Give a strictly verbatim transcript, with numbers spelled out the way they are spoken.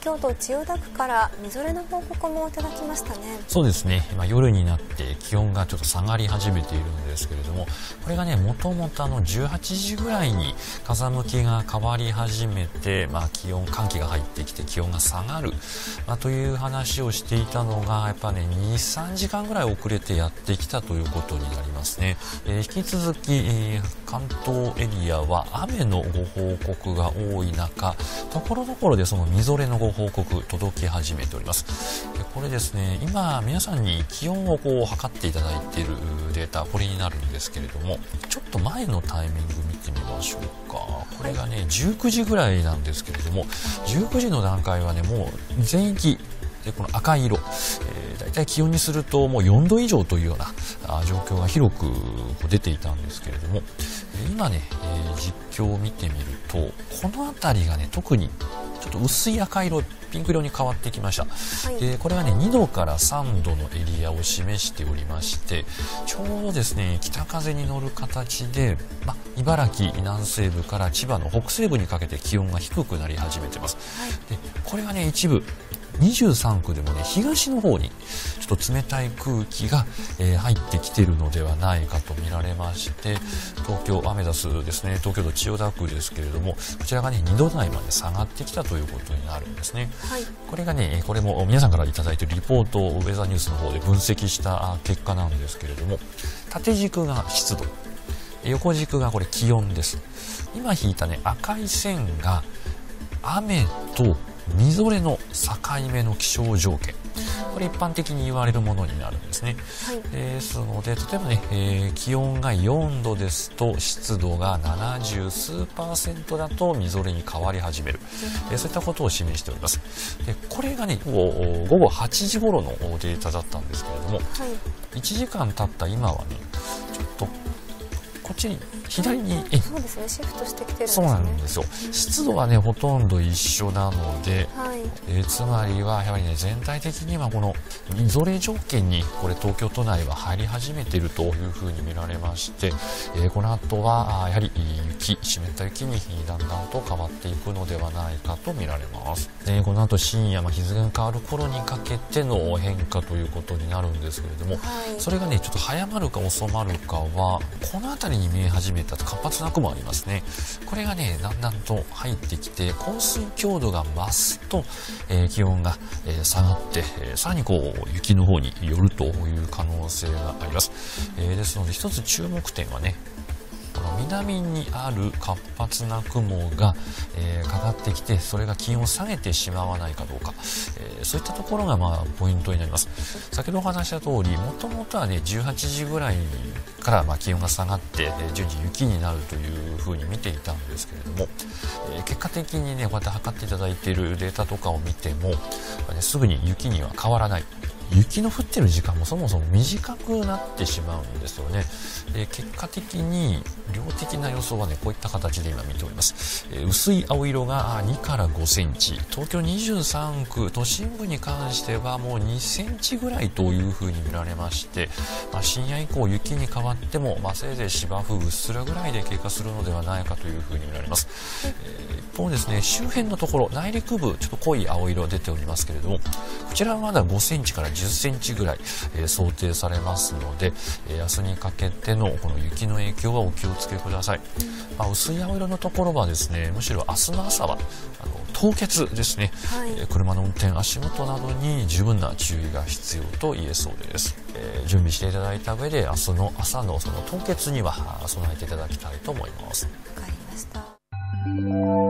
京都千代田区からみぞれの報告もいただきましたね。 そうですね、今夜になって気温がちょっと下がり始めているんですけれども、これがねもともとあのじゅうはちじぐらいに風向きが変わり始めて、まあ、気温寒気が入ってきて気温が下がる、まあ、という話をしていたのがやっぱねにさんじかんぐらい遅れてやってきたということになりますね。えー、引き続き、えー、関東エリアは雨のご報告が多い中、ところどころでそのみぞれのご報告届き始めております。でこれですね、今皆さんに気温をこう測っていただいているデータ、これになるんですけれども、ちょっと前のタイミング見てみましょうか。これがねじゅうくじぐらいなんですけれども、じゅうくじの段階はねもう全域でこの赤い色、えー、だいたい気温にするともうよんど以上というようなあ状況が広く出ていたんですけれども、今ね、えー、実況を見てみるとこの辺りがね特にちょっと薄い赤色、ピンク色に変わってきました。はい、でこれはねにどからさんどのエリアを示しておりまして、ちょうどですね北風に乗る形で、ま、茨城南西部から千葉の北西部にかけて気温が低くなり始めてます。はい、でこれがね一部にじゅうさんくでもね東の方にちょっと冷たい空気が、えー、入ってきているのではないかと見られまして、東京アメダスですね、東京都千代田区ですけれども、こちらがねにど台まで下がってきたということになるんですね。はい、これがねこれも皆さんからいただいているリポートをウェザーニュースの方で分析した結果なんですけれども、縦軸が湿度、横軸がこれ気温です。今引いたね赤い線が雨とみぞれの境目の気象条件、これ一般的に言われるものになるんですね。はい、ですので例えばね、えー、気温がよんどですと湿度がななじゅう数パーセントだとみぞれに変わり始める、えー、そういったことを示しております。でこれがねごごはちじ頃のデータだったんですけれども、はい、いちじかん経った今はねちょっとこっちに左に、 うん、そうですね、シフトしてきてるんですね。 そうなんですよ。湿度はねほとんど一緒なので、はい、えー、つまりはやはりね全体的にはこのみぞれ条件にこれ東京都内は入り始めているというふうに見られまして、えー、この後はやはり雪、湿った雪にだんだんと変わっていくのではないかと見られます。でこの後深夜、まあ、日付が変わる頃にかけての変化ということになるんですけれども、はい、それがねちょっと早まるか遅まるかはこの辺りに見え始めた活発な雲ありますね。これがねだんだんと入ってきて降水強度が増すと、えー、気温が、えー、下がって、えー、さらにこう雪の方に寄るという可能性があります。えー、ですので一つ注目点はね、この南にある活発な雲が、えー、かかってきてそれが気温を下げてしまわないかどうか、えー、そういったところがまあポイントになります。先ほどお話した通りもともとはねじゅうはちじぐらいからまあ気温が下がって、えー、順次雪になるというふうに見ていたんですけれども、えー、結果的にねこうやって測っていただいているデータとかを見ても、ね、すぐに雪には変わらない。雪の降ってる時間もそもそも短くなってしまうんですよね。で結果的に量的な予想はねこういった形で今見ております。えー、薄い青色がにからごセンチ、東京にじゅうさんく都心部に関してはもうにセンチぐらいというふうに見られまして、まあ、深夜以降雪に変わっても、まあ、せいぜい芝生うっすらぐらいで経過するのではないかというふうに見られます。えー、一方ですね周辺のところ内陸部ちょっと濃い青色出ておりますけれども、こちらはまだごセンチからじゅっセンチぐらい、えー、想定されますので、えー、明日にかけてのこの雪の影響はお気をつけください。まあ、薄い青色のところはですねむしろ明日の朝はあの凍結ですね、はい、えー、車の運転足元などに十分な注意が必要と言えそうです。えー、準備していただいた上で明日の朝のその凍結には備えていただきたいと思います。 わかりました。